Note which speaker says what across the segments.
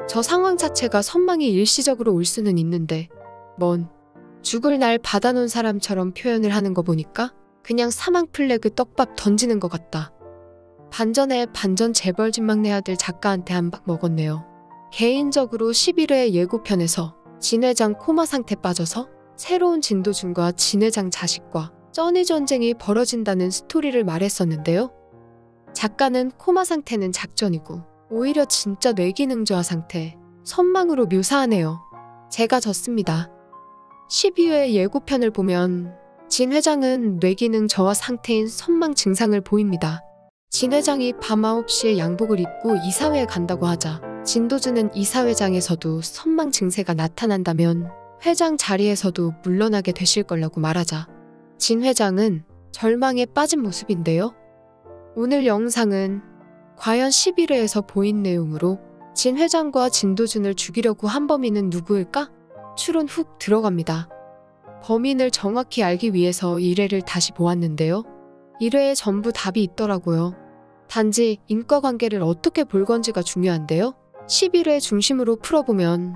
Speaker 1: 저 상황 자체가 선망이 일시적으로 올 수는 있는데 뭔 죽을 날 받아놓은 사람처럼 표현을 하는 거 보니까 그냥 사망 플래그 떡밥 던지는 것 같다. 반전에 반전 재벌집 막내 아들 작가한테 한 박 먹었네요. 개인적으로 11회 예고편에서 진 회장 코마 상태 빠져서 새로운 진도준과 진 회장 자식과 쩐이 전쟁이 벌어진다는 스토리를 말했었는데요. 작가는 코마 상태는 작전이고 오히려 진짜 뇌기능 저하 상태, 선망으로 묘사하네요. 제가 졌습니다. 12회 예고편을 보면 진 회장은 뇌기능 저하 상태인 선망 증상을 보입니다. 진 회장이 밤 9시에 양복을 입고 이사회에 간다고 하자 진도준은 이사회장에서도 선망 증세가 나타난다면 회장 자리에서도 물러나게 되실 거라고 말하자 진 회장은 절망에 빠진 모습인데요. 오늘 영상은 과연 11회에서 보인 내용으로 진 회장과 진도준을 죽이려고 한 범인은 누구일까? 추론 훅 들어갑니다. 범인을 정확히 알기 위해서 1회를 다시 보았는데요. 1회에 전부 답이 있더라고요. 단지 인과관계를 어떻게 볼 건지가 중요한데요. 11회 중심으로 풀어보면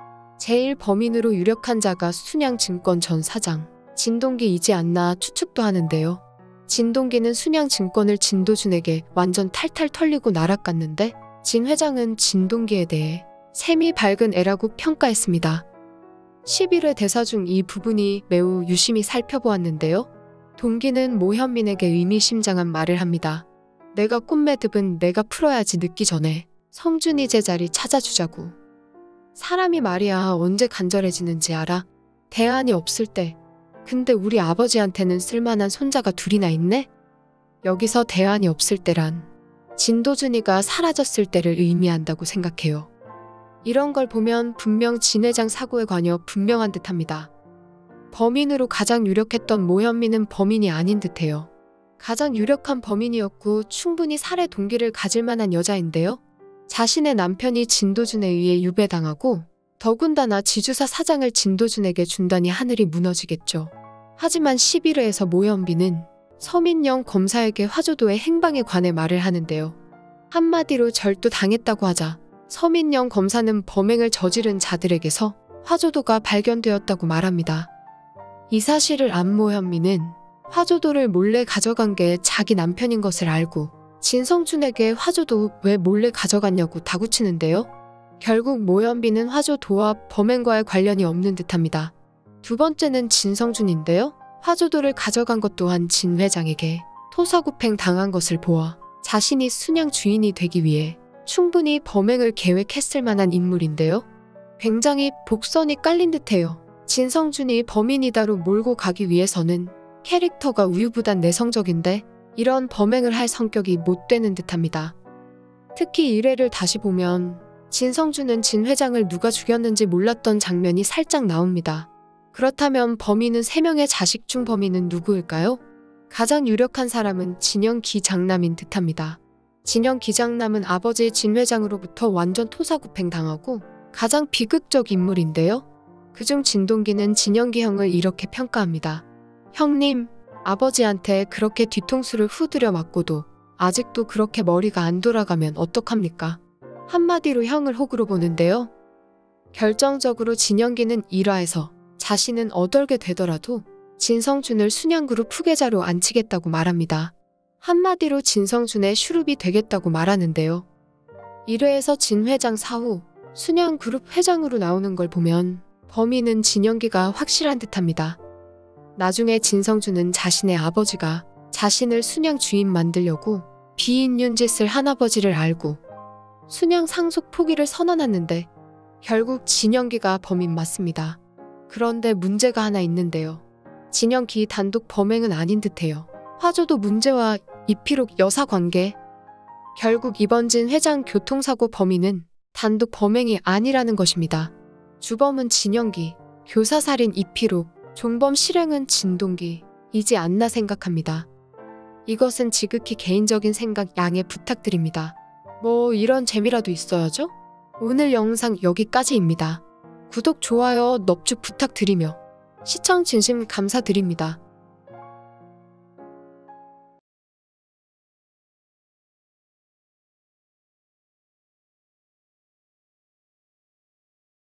Speaker 1: 제일 범인으로 유력한 자가 순양증권 전 사장 진동기이지 않나 추측도 하는데요. 진동기는 순양증권을 진도준에게 완전 탈탈 털리고 날아갔는데 진 회장은 진동기에 대해 셈이 밝은 애라고 평가했습니다. 11회 대사 중 이 부분이 매우 유심히 살펴보았는데요. 동기는 모현민에게 의미심장한 말을 합니다. 내가 꽃매듭은 내가 풀어야지 늦기 전에 성준이 제자리 찾아주자고. 사람이 말이야 언제 간절해지는지 알아? 대안이 없을 때. 근데 우리 아버지한테는 쓸만한 손자가 둘이나 있네? 여기서 대안이 없을 때란 진도준이가 사라졌을 때를 의미한다고 생각해요. 이런 걸 보면 분명 진 회장 사고에 관여 분명한 듯합니다. 범인으로 가장 유력했던 모현민은 범인이 아닌 듯해요. 가장 유력한 범인이었고 충분히 살해 동기를 가질 만한 여자인데요. 자신의 남편이 진도준에 의해 유배당하고 더군다나 지주사 사장을 진도준에게 준다니 하늘이 무너지겠죠. 하지만 11회에서 모현빈은 서민영 검사에게 화조도의 행방에 관해 말을 하는데요. 한마디로 절도당했다고 하자 서민영 검사는 범행을 저지른 자들에게서 화조도가 발견되었다고 말합니다. 이 사실을 안 모현민은 화조도를 몰래 가져간 게 자기 남편인 것을 알고 진성준에게 화조도 왜 몰래 가져갔냐고 다구치는데요. 결국 모현빈은 화조도와 범행과의 관련이 없는 듯합니다. 두 번째는 진성준인데요. 화조도를 가져간 것 또한 진 회장에게 토사구팽 당한 것을 보아 자신이 순양 주인이 되기 위해 충분히 범행을 계획했을 만한 인물인데요. 굉장히 복선이 깔린 듯해요. 진성준이 범인이다로 몰고 가기 위해서는 캐릭터가 우유부단 내성적인데 이런 범행을 할 성격이 못 되는 듯합니다. 특히 1회를 다시 보면 진성준은 진 회장을 누가 죽였는지 몰랐던 장면이 살짝 나옵니다. 그렇다면 범인은 3명의 자식 중 범인은 누구일까요? 가장 유력한 사람은 진영 기장남인 듯합니다. 진영 기장남은 아버지 진 회장으로부터 완전 토사구팽 당하고 가장 비극적 인물인데요. 그중 진동기는 진영기 형을 이렇게 평가합니다. 형님, 아버지한테 그렇게 뒤통수를 후드려 맞고도 아직도 그렇게 머리가 안 돌아가면 어떡합니까? 한마디로 형을 호구로 보는데요. 결정적으로 진영기는 1화에서 자신은 어덜게 되더라도 진성준을 순양그룹 후계자로 앉히겠다고 말합니다. 한마디로 진성준의 슈룹이 되겠다고 말하는데요. 1회에서 진 회장 사후 순양그룹 회장으로 나오는 걸 보면 범인은 진영기가 확실한 듯합니다. 나중에 진성준은 자신의 아버지가 자신을 순양 주인 만들려고 비인륜 짓을 한 아버지를 알고 순양 상속 포기를 선언했는데 결국 진영기가 범인 맞습니다. 그런데 문제가 하나 있는데요. 진영기 단독 범행은 아닌 듯해요. 화조도 문제와 이피록 여사 관계. 결국 이번 진 회장 교통사고 범인은 단독 범행이 아니라는 것입니다. 주범은 진영기, 교사살인 이피록, 종범 실행은 진동기이지 않나 생각합니다. 이것은 지극히 개인적인 생각 양해 부탁드립니다. 뭐 이런 재미라도 있어야죠? 오늘 영상 여기까지입니다. 구독, 좋아요, 넙죽 부탁드리며 시청 진심 감사드립니다.